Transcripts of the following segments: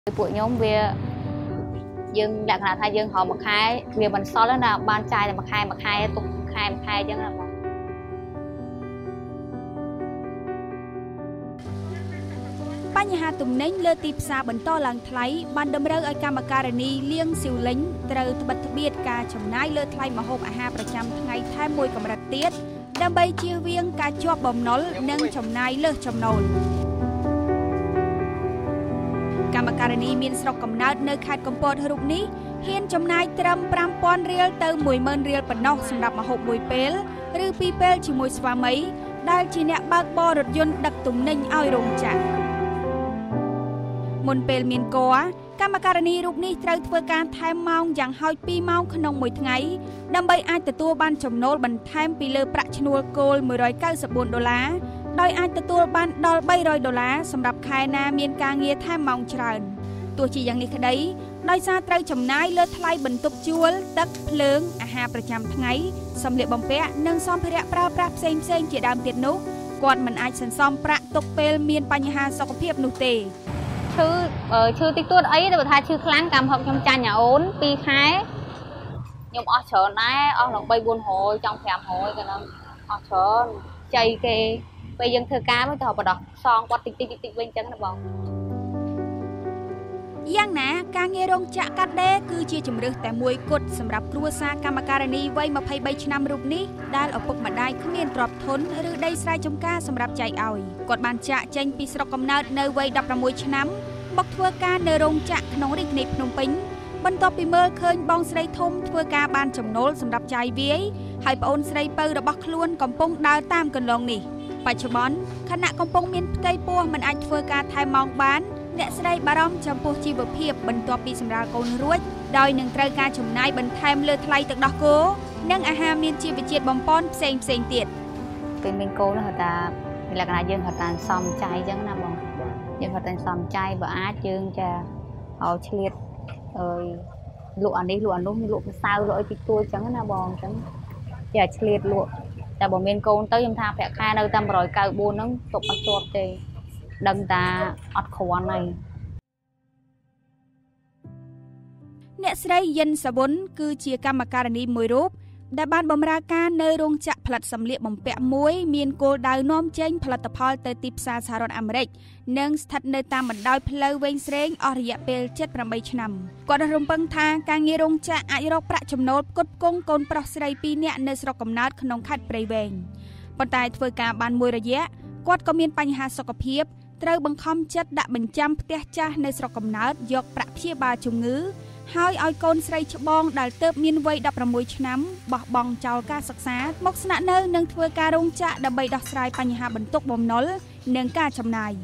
ពួកខ្ញុំវាយើងលក្ខណៈថាយើងហៅមួយខែវាមិនសល់ទេណាបានចាយតែមួយខែទុកខែអញ្ចឹងណាបងបញ្ហាទំនិញលើទីផ្សារបន្តឡើងថ្លៃបានតម្រូវឲ្យកម្មការិនីលៀងស៊ីវលិញត្រូវត្បិតត្បៀតការចំណាយលើថ្លៃម្ហូបអាហារប្រចាំថ្ងៃថែមមួយកម្រិតទៀតដើម្បីជៀសវាងការជាប់បំណុលនិងចំណាយលើសចំណូលកម្មការិនីមានស្រុកកំណើតនៅខេត្តកំពតរូបនេះហ៊ានចំណាយត្រឹម 5,000 រៀលទៅ 10,000 រៀលប៉ុណ្ណោះសម្រាប់ម្ហូបមួយពេលឬពីរពេលជាមួយស្វាមីដែលជាអ្នកបើកបររថយន្តដឹកទំនិញឲ្យរោងចក្រមុនពេលមានគរកម្មការិនីរូបនេះត្រូវធ្វើការថែមម៉ោងយ៉ាងហោច2ម៉ោងក្នុងមួយថ្ងៃដើម្បីអាចទទួលបានចំណូលបន្ថែមពីលើប្រាក់ឈ្នួលគោល$194ដោយអាចទទួលបានដល់$300សម្រាប់ខែណាមានការងារថែមម៉ោងច្រើនទោះជាយ៉ាងនេះក្តីដោយសារត្រូវចំណាយលើថ្លៃបន្ទប់ជួលទឹកភ្លើងអាហារប្រចាំថ្ងៃសម្លៀកបំពាក់និងសម្ភារៈប្រើប្រាស់ផ្សេងៗជាដើមទៀតនោះគាត់មិនអាចសន្សំប្រាក់ទុកពេលមានបញ្ហាសុខភាពនោះទេឈឺតិចតួចអីតែបើថាឈឺខ្លាំងកម្មហឹកខ្ញុំចាញ់អាអូន2ខែខ្ញុំអស់ច្រើនដែរអស់ឡើង3-400ចង់500ក៏នឹងអស់ច្រើនចៃគេពេលយើងធ្វើការទៅបដោះសងគាត់តិចវិញអញ្ចឹងណាបងយ៉ាងណាការងាររោងចក្រកាត់ដេរគឺជាជំរើសតែមួយគត់សម្រាប់គ្រួសារកម្មការិនីវ័យ23ឆ្នាំរូបនេះដែលឪពុកម្ដាយគ្មានទ្រព្យធនឬដីស្រែចម្ការសម្រាប់ចែកឲ្យគាត់បានចាក់ចេញពីស្រុកកំណើតនៅវ័យ16ឆ្នាំមកធ្វើការនៅរោងចក្រក្នុងរាជធានីភ្នំពេញបន្ទាប់ពីមើលឃើញបងស្រីធំធ្វើការបានចំណូលសម្រាប់ចាយវាយហើយប្អូនស្រីពៅរបស់ខ្លួនកំពុងដើរតាមកន្លងនេះបច្ចុប្បន្នខណៈកំពុងមានផ្ទៃពោះមិនអាចធ្វើការថែមម៉ោងបានអ្នកស្រីបារម្ភចំពោះជីវភាពបន្ទាប់ពីសម្រាលកូនរួចដោយនឹងត្រូវការចំណាយបន្ថែមលើថ្លៃទឹកដោះគោនិងអាហារមានជីវជាតិបំប៉នផ្សេងទៀតពេលមានកូនហ្នឹងថាលក្ខណៈយើងគាត់តាមសំចៃអញ្ចឹងណាបងយើងគាត់តាមសំចៃបើអាចយើងចាឲ្យឆ្លៀតលក់អានេះលក់អានោះលក់ម្សៅលក់អីតិចតួចអញ្ចឹងណាបងអញ្ចឹងចាឆ្លៀតលក់តែបើមានកូនទៅខ្ញុំថាប្រាក់ខែនៅតាម194ហ្នឹងទុកអត់ជាប់ទេដឹងតាអត់គ្រាន់ហើយអ្នកស្រីយិនសាវុនគឺជាកម្មការិនីមួយរូបដែលបានបម្រើការនៅរោងចក្រផលិតសម្លៀកបំពាក់មួយមានគោលដៅនាំចេញផលិតផលទៅទីផ្សារសហរដ្ឋអាមេរិកនិងស្ថិតនៅតាមបណ្ដោយផ្លូវវែងស្រេងអស់រយៈពេល7-8ឆ្នាំគាត់រំពឹងថាការងាររោងចក្រអាចរកប្រាក់ចំណូលផ្គត់ផ្គង់កូនប្រុសស្រី2នាក់នៅស្រុកកំណើតក្នុងខេត្តព្រៃវែងប៉ុន្តែធ្វើការបានមួយរយៈគាត់ក៏មានបញ្ហាសុខភាពត្រូវបង្ខំចិត្តដាក់បញ្ចាំផ្ទះចាស់នៅស្រុកកំណើតយកប្រាក់ព្យាបាលជំងឺហើយឲ្យកូនស្រីច្បងដែលទើបមានវ័យ16ឆ្នាំបោះបង់ចោលការសិក្សាមកស្នាក់នៅនិងធ្វើការរោងចក្រដើម្បីដោះស្រាយបញ្ហាបន្ទុកបំណុលនិងការចំណាយ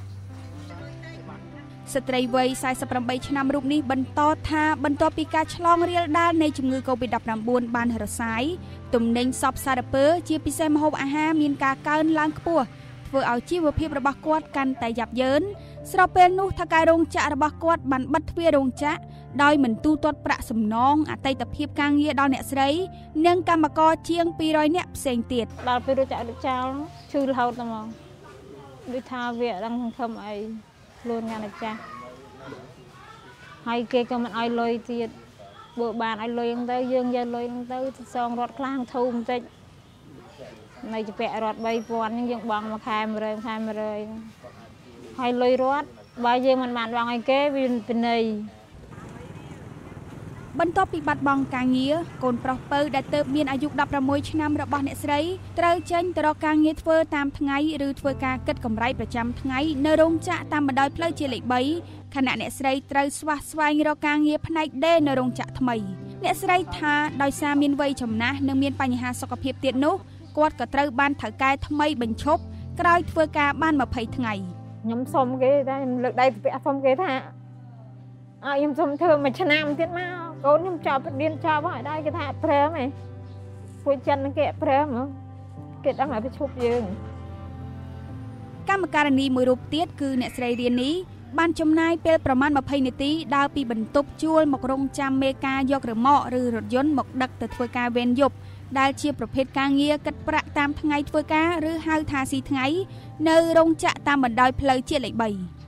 ស្ត្រីវ័យ48ឆ្នាំរូបនេះបន្តថាបន្ទាប់ពីការឆ្លងរាលដាលនៃជំងឺ COVID-19 បានរសាយទំនិញសពសារពើជាពិសេសម្ហូបអាហារមានការកើនឡើងខ្ពស់ធ្វើឲ្យជីវភាពរបស់គាត់កាន់តែយ៉ាប់យ៉ឺនស្របពេលនោះថៅកែរោងចក្ររបស់គាត់បានបិទទ្វាររោងចក្រដោយមិនទូទាត់ប្រាក់សំណងអតីតភាពការងារដល់អ្នកស្រីនិងកម្មករជាង200នាក់ផ្សេងទៀតដល់ពេលរោងចក្រចោលឈឺរហូតតែហ្មងដូចថាវាអត់ដឹងសង្ឃឹមអីខ្លួនកាន់តែចាស់ហើយគេក៏មិនឲ្យលុយទៀតបើបានឲ្យលុយហ្នឹងទៅយើងយកលុយហ្នឹងទៅសងរត់ខ្លាំងធូរបន្តិចនៅជាពាក់រត់3000ហ្នឹងយើងបង់មួយខែ100ហើយលុយរត់បើយើងមិនបានបង់ឲ្យគេវាពិន័យបន្ទាប់ពីបាត់បង់ការងារកូនប្រុសពៅដែលទើបមានអាយុ16ឆ្នាំរបស់អ្នកស្រីត្រូវចេញទៅរកការងារធ្វើតាមថ្ងៃឬធ្វើការគិតកម្រៃប្រចាំថ្ងៃនៅរោងចក្រតាមបណ្ដោយផ្លូវជាលេខ3ខណៈអ្នកស្រីត្រូវស្វះស្វែងរកការងារផ្នែកដេរនៅរោងចក្រថ្មីអ្នកស្រីថាដោយសារមានវ័យចំណាស់និងមានបញ្ហាសុខភាពទៀតនោះគាត់ក៏ត្រូវបានថៅកែថ្មីបញ្ឈប់ក្រោយធ្វើការបាន20ថ្ងៃខ្ញុំសុំគេតែខ្ញុំលើកដៃពាក់សុំគេថាខ្ញុំសុំធ្វើមួយឆ្នាំទៀតមកកូនខ្ញុំចប់រៀនចប់ហើយដែរគេថាអត់ព្រមទេពួកចិនគេអត់ព្រមគេដឹងឲ្យប្រឈប់យើងកម្មការិនីមួយរូបទៀតគឺអ្នកស្រីរៀននេះបានចំណាយពេលប្រមាណ20នាទីដើរពីបន្ទប់ជួលមករងចាំមេការយករ៉ឺម៉កឬរថយន្តមកដឹកទៅធ្វើការវេនយប់ដែលជាប្រភេទការងារគិតប្រាក់តាមថ្ងៃធ្វើការឬហៅថាស៊ីថ្ងៃនៅរោងចក្រតាមបណ្ដោយផ្លូវជាលេខ3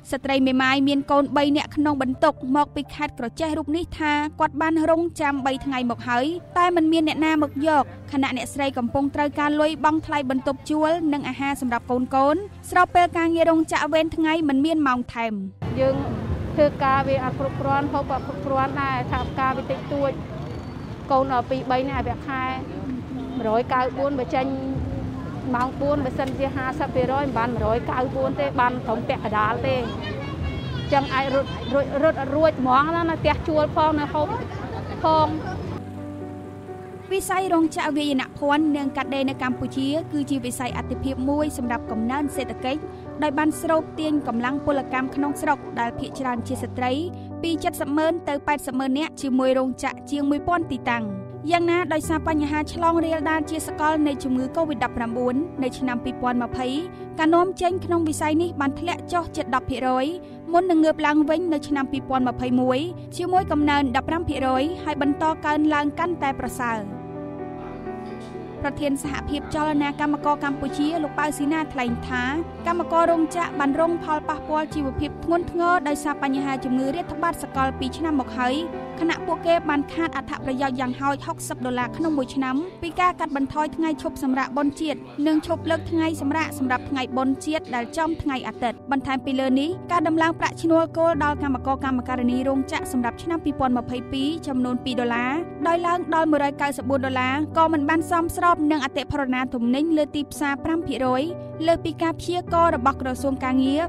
ស្ត្រីមេម៉ាយមានកូន3នាក់ក្នុងបន្ទុកមកពីខេត្តក្រចេះរូបនេះថាគាត់បានរងចាំ3ថ្ងៃមកហើយតែមិនមានអ្នកណាមកយកខណៈអ្នកស្រីកំពុងត្រូវការលុយបង់ថ្លៃបន្ទប់ជួលនិងអាហារសម្រាប់កូនស្របពេលការងាររោងចក្រវេនថ្ងៃមិនមានម៉ោងថែមយើងធ្វើការវាអត់គ្រប់គ្រាន់ហូបអត់គ្រប់គ្រាន់ដែរថាការវាតិចតួចកូន2 3នាក់អាខែ194បើចេញម៉ោង4បើសិនជា50%មិនបាន194ទេបានត្រឹមពាក់កដាលទេចឹងអាចរត់រួចហ្មងណាផ្ទះជួលផងនៅហូបផងវិស័យរោងចក្រវាយនភ័ណ្ឌនិងកាត់ដេរនៅកម្ពុជាគឺជាវិស័យអាទិភាពមួយសម្រាប់កំណើនសេដ្ឋកិច្ចដោយបានស្រូបទាញកម្លាំងពលកម្មក្នុងស្រុកដែលភាគច្រើនជាស្ត្រីពី70,000ទៅ80,000នាក់ជាមួយរោងចក្រជាង 1000 ទីតាំងយ៉ាងណាដោយសារបញ្ហាឆ្លងរាលដាលជាសកលនៃជំងឺ Covid-19 នៅឆ្នាំ2020ការនាំចេញក្នុងវិស័យនេះបានធ្លាក់ចុះជិត 10% មុននឹងងើបឡើងវិញនៅឆ្នាំ2021ជាមួយកំណើន 15% ហើយបន្តកើនឡើងកាន់តែប្រសើរប្រធានសហភាពចលនាកម្មករកម្ពុជាលោកប៉ៅស៊ីណាថ្លែងថាកម្មកររោងចក្របានរងផលប៉ះពាល់ជីវភាពធ្ងន់ធ្ងរដោយសារបញ្ហាជំងឺរាតត្បាតសកល2ឆ្នាំមកហើយខណៈពួកគេបានខាតអត្ថប្រយោជន៍យ៉ាងហោច$60ក្នុងមួយឆ្នាំពីការកាត់បន្ថយថ្ងៃឈប់សម្រាកបុណ្យជាតិនិងឈប់លើកថ្ងៃសម្រាកសម្រាប់ថ្ងៃបុណ្យជាតិដែលចំថ្ងៃអាទិត្យបន្ថែមពីលើនេះការដំឡើងប្រាក់ឈ្នួលគោលដល់កម្មករកម្មការិនីរោងចក្រសម្រាប់ឆ្នាំ2022ចំនួន$2ដោយឡើងដល់$194ក៏មិនបានសមស្របនឹងអតិផរណាទំនិញលើទីផ្សារ 5% លើពីការព្យាករណ៍របស់ក្រសួងកាងារ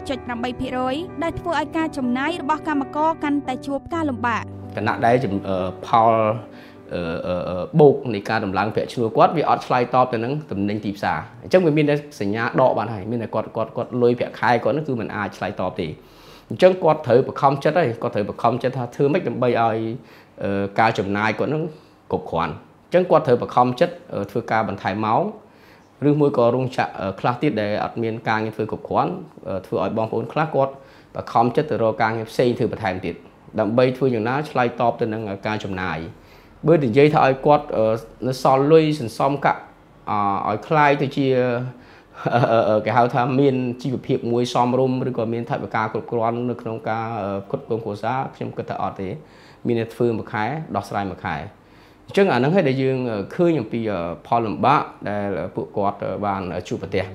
2.8% ដែលធ្វើឲ្យការចំណាយរបស់កម្មករកាន់តែជួបការលំបាកគណៈដែលផលបូកនៃការដំឡើងប្រាក់ឈ្នួលគាត់វាអត់ឆ្លើយតបទៅនឹងទំនិញទីផ្សារអញ្ចឹងវាមានតែសញ្ញាដកបានហើយមានតែគាត់លុយប្រាក់ខែគាត់ហ្នឹងគឺมันអាចឆ្លើយតបទេអញ្ចឹងគាត់ត្រូវបង្ខំចិត្តហើយគាត់ត្រូវបង្ខំចិត្តថាធ្វើម៉េចដើម្បីឲ្យការចំណាយគាត់ហ្នឹងគ្រប់គ្រាន់អញ្ចឹងគាត់ត្រូវបង្ខំចិត្តធ្វើការបន្ថែមម៉ោងឬមួយក៏រោងចក្រខ្លះទៀតដែលអត់មានការងារធ្វើគ្រប់គ្រាន់ធ្វើឲ្យបងប្អូនខ្លះគាត់បង្ខំចិត្តទៅរកការងារផ្សេងធ្វើបន្ថែមទៀតដើម្បីធ្វើយ៉ាងណាឆ្លើយតបទៅនឹងការចំណាយបើនិយាយថាឲ្យគាត់នៅសល់លុយសន្សំកាក់ឲ្យคล้ายទៅជាគេហៅថាមានជីវភាពមួយសមរម្យឬក៏មានថវិកាគ្រប់គ្រាន់នៅក្នុងការគ្រប់គ្រងគ្រួសារខ្ញុំគិតថាអត់ទេមានតែធ្វើមួយខែដោះស្រាយមួយខែអញ្ចឹងអាហ្នឹងហើយដែលយើងឃើញអំពីផលលំបាកដែលពួកគាត់បានជួបប្រទះ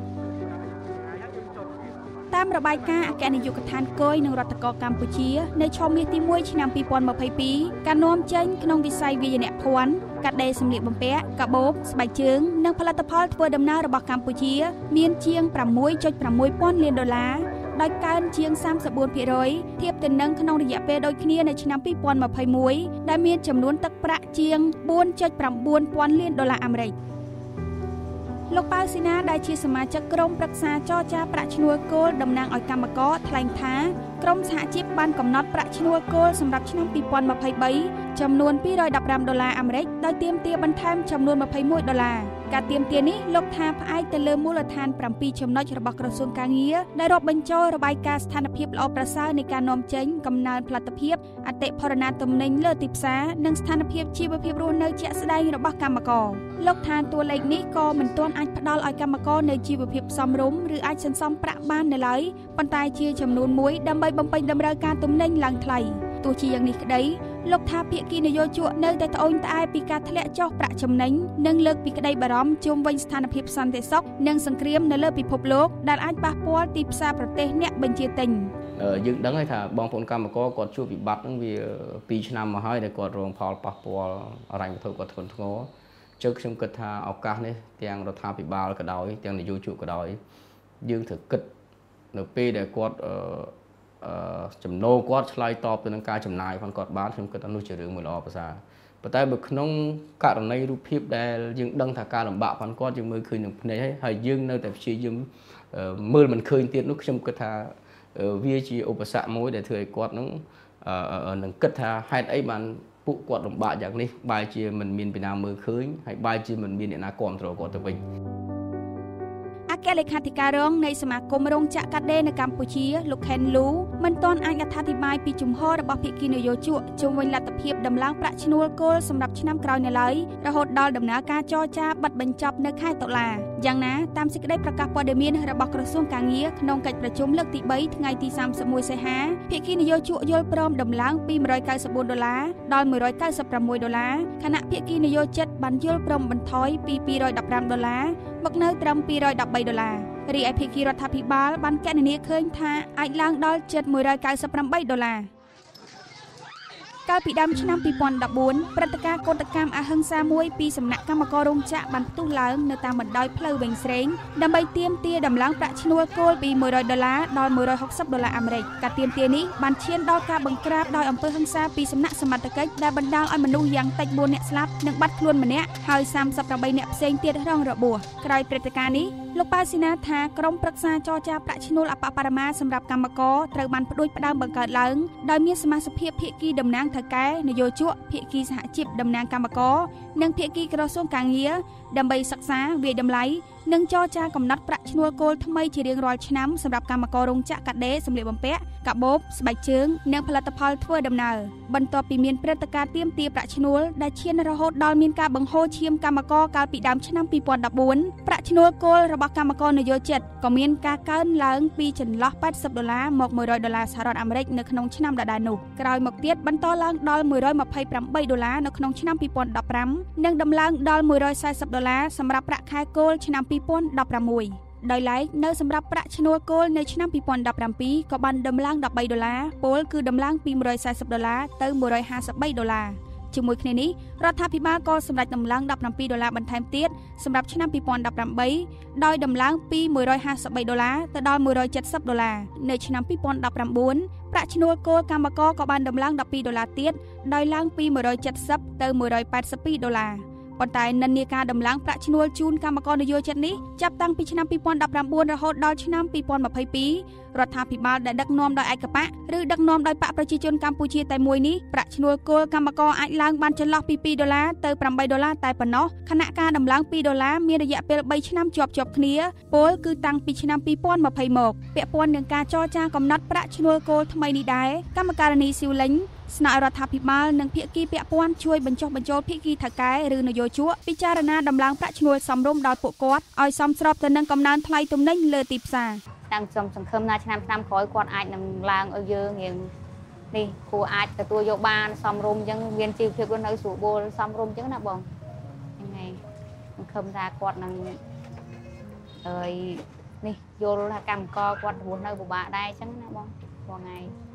តាមរបាយការណ៍អគ្គនាយកដ្ឋានគយនិងរដ្ឋបាលកម្ពុជានៅឆមាសទី1ឆ្នាំ2022ការនាំចេញក្នុងវិស័យវាយនភ័ណ្ឌកាត់ដេរសម្លៀកបំពាក់កាបូបស្បែកជើងនិងផលិតផលធ្វើដំណើររបស់កម្ពុជាមានជាង$6.6 ពាន់លានដោយកើនជាង 34% ធៀបទៅនឹងក្នុងរយៈពេលដូចគ្នានៅឆ្នាំ2021ដែលមានចំនួនទឹកប្រាក់ជាង$4.9 ពាន់លានអាមេរិកលោកប៉ៅស៊ីណាដែលជាសមាជិកក្រុមប្រឹក្សាចរចាប្រាក់ឈ្នួលគោលតំណាងឲ្យកម្មករថ្លែងថាក្រុមសហជីពបានកំណត់ប្រាក់ឈ្នួលគោលសម្រាប់ឆ្នាំ2023ចំនួន$215អាមេរិកដោយទាមទារបន្ថែមចំនួន$21ការទាមទារនេះលោកថាផ្អែកទៅលើមូលដ្ឋាន7ចំណុចរបស់ក្រសួងកាងារដែលរាប់បញ្ចូលរបាយការណ៍ស្ថានភាពល្អប្រសើរនៃការនាំចេញកំណើនផលិតភាពអតិផរណាទំនិញលើទីផ្សារនិងស្ថានភាពជីវភាពរស់នៅជាក់ស្ដែងរបស់កម្មករលោកថាតួលេខនេះក៏មិនទាន់អាចផ្ដល់ឲ្យកម្មករនៅជីវភាពសមរម្យឬអាចសន្សំប្រាក់បាននៅឡើយប៉ុន្តែជាចំនួនមួយដើម្បីបំពេញតម្រូវការទំនិញឡើងថ្លៃទោះជាយ៉ាងនេះក្តីលោកថាភាគីនយោជកនៅតែត្អូញត្អែពីការធ្លាក់ចុះប្រាក់ចំណេញនិងលើកពីក្តីបារម្ភជុំវិញស្ថានភាពសន្តិសុខនិងសង្គ្រាមនៅលើពិភពលោកដែលអាចប៉ះពាល់ទីផ្សារប្រទេសអ្នកបញ្ជាទិញយើងដឹងហើយថាបងប្អូនកម្មករគាត់ជួបវិបត្តិហ្នឹងវា2ឆ្នាំមកហើយដែលគាត់រងផលប៉ះពាល់អរញ្ញវត្ថុគាត់ធ្ងន់ធ្ងរជើខ្ញុំគិតថាឱកាសនេះទាំងរដ្ឋាភិបាលក៏ដោយទាំងនយោជកក៏ដោយយើងត្រូវគិតនៅពេលដែលគាត់ចំណូលគាត់ឆ្លើយតបទៅនឹងការចំណាយរបស់គាត់បានខ្ញុំគិតថានោះជារឿងមួយល្អប្រសើរប៉ុន្តែបើក្នុងករណីរូបភាពដែលយើងដឹងថាការលំបាករបស់គាត់យើងមើលឃើញនឹងភ្នែកហើយយើងនៅតែព្យាយាមមើលមិនឃើញទៀតនោះខ្ញុំគិតថាវាជាឧបសគ្គមួយដែលធ្វើឲ្យគាត់នឹងគិតថាហេតុអីបានពួកគាត់លំបាកយ៉ាងនេះបែរជាមិនមានពីណាមើលឃើញហើយបែរជាមិនមានអ្នកណាគាំទ្រគាត់ទៅវិញអគ្គលេខាធិការរងនៃសមាគមរោងចក្រកាត់ដេរនៅកម្ពុជាលោកខេនលូមិនទាន់អាចអត្ថាធិប្បាយពីជំហររបស់ភាគីនយោជកជុំវិញលទ្ធភាពដំឡើងប្រាក់ឈ្នួលគោលសម្រាប់ឆ្នាំក្រោយនៅឡើយរហូតដល់ដំណើរការចរចាបិទបញ្ចប់នៅខែតុលាយ៉ាងណាតាមសេចក្តីប្រកាសព័ត៌មានរបស់ក្រសួងកាងារក្នុងកិច្ចប្រជុំលើកទី3ថ្ងៃទី31សីហាភាគីនយោជកយល់ព្រមដំឡើងពី$194ដល់$196ខណៈភាគីនយោជិតបានយល់ព្រមបន្ថយពី$215មកនៅត្រឹម$213រីឯភាគីរដ្ឋាភិបាលបានគណនាឃើញថាអាចឡើងដល់ជិត$198កាលពីដើមឆ្នាំ2014ព្រឹត្តិការណ៍កោតកម្មអហិង្សាមួយពីសំណាក់កម្មកររោងចក្របានផ្ទុះឡើងនៅតាមបណ្ដោយផ្លូវវែងស្រេងដើម្បីទាមទារដំឡើងប្រាក់ឈ្នួលគោលពី$100ដល់$160អាមេរិកការទាមទារនេះបានឈានដល់ការបង្ក្រាបដោយអំពើហិង្សាពីសំណាក់សមត្ថកិច្ចដែលបណ្ដាលឲ្យមនុស្សយ៉ាងតិច4នាក់ស្លាប់និងបាត់ខ្លួនម្នាក់ហើយ38នាក់ផ្សេងទៀតរងរបួសក្រោយព្រឹត្តិការណ៍នេះលោកប៉ាស៊ីណាថាក្រុមប្រឹក្សាចរចាប្រាក់ឈ្នួលអបបរមាសម្រាប់កម្មករត្រូវបានផ្ដួចផ្ដើមបង្កើតឡើងដោយមានសមាជិកភាគីតំណាងថៅកែនយោជកភាគីសហជីពតំណាងកម្មករនិងភាគីក្រសួងកាងារដើម្បីសិក្សាវិយតម្លៃនិងចរចាកំណត់ប្រាក់ឈ្នួលគោលថ្មីជារៀងរាល់ឆ្នាំសម្រាប់កម្មកររោងចក្រកាដេរសម្លៀកបំពាក់កាបូបស្បែកជើងនិងផលិតផលធ្វើដំណើរបន្ទាប់ពីមានព្រឹត្តិការណ៍ទាមទារប្រាក់ឈ្នួលដែលឈានរហូតដល់មានការបង្ហូរឈាមកម្មករកាលពីដើមឆ្នាំ2014ប្រាក់ឈ្នួលគោលរបស់កម្មករនយោជិតក៏មានការកើនឡើងពីចន្លោះ$80មក$100សហរដ្ឋអាមេរិកនៅក្នុងឆ្នាំដដែលនោះក្រោយមកទៀតបន្តឡើងដល់$128នៅក្នុងឆ្នាំ2015និងដំឡើងដល់$140សម្រាប់ប្រាក់ខែគោលឆ្នាំ2016ដោយឡែកនៅសម្រាប់ប្រាក់ឈ្នួលគោលនៅឆ្នាំ2017ក៏បានដំឡើង$13ពលគឺដំឡើងពី$140ទៅ$153ជាមួយគ្នានេះរដ្ឋាភិបាលក៏សម្រេចដំឡើង$17បន្ថែមទៀតសម្រាប់ឆ្នាំ2018ដោយដំឡើងពី$153ទៅដល់$170នៅឆ្នាំ2019ប្រាក់ឈ្នួលគោលកម្មករក៏បានដំឡើង$12ទៀតដោយឡើងពី$170ទៅ$182ប៉ុន្តែនិន្នាការដំឡើងប្រាក់ឈ្នួលជូនកម្មករនយោជិតនេះចាប់តាំងពីឆ្នាំ2019រហូតដល់ឆ្នាំ2022រដ្ឋាភិបាលដែលដឹកនាំដោយឯកបកឬដឹកនាំដោយបកប្រជាជនកម្ពុជាតែមួយនេះប្រាក់ឈ្នួលគោលកម្មករអាចឡើងបានចន្លោះពី$2ទៅ$8តែប៉ុណ្ណោះខណៈការដំឡើង$2មានរយៈពេល3ឆ្នាំជាប់គ្នាពលគឺតាំងពីឆ្នាំ2020មកពាក់ព័ន្ធនឹងការចរចាកំណត់ប្រាក់ឈ្នួលគោលថ្មីនេះដែរកម្មការនីស៊ីវលិញស្នើរដ្ឋាភិបាលនិងភាគីពាក់ព័ន្ធជួយបញ្ចុះបញ្ចូលភាគីថៅកែឬនយោជកពិចារណាដំឡើងប្រាក់ឈ្នួលសមរម្យដល់ពួកគាត់ឲ្យសមស្របទៅនឹងកំណើនថ្លៃទំនិញលើទីផ្សារតាមខ្ញុំសង្ឃឹមថាឆ្នាំក្រោយគាត់អាចនឹងឡើងឲ្យយើងរៀងនេះគួរអាចទទួលយកបានសមរម្យអញ្ចឹងមានជីវភាពរស់នៅស្រួលបួលសមរម្យអញ្ចឹងណាបងហ្នឹងហើយសង្ឃឹមថាគាត់នឹងនេះយល់ថាកម្មករគាត់រស់នៅពិបាកដែរអញ្ចឹងណាបងថ្ងៃ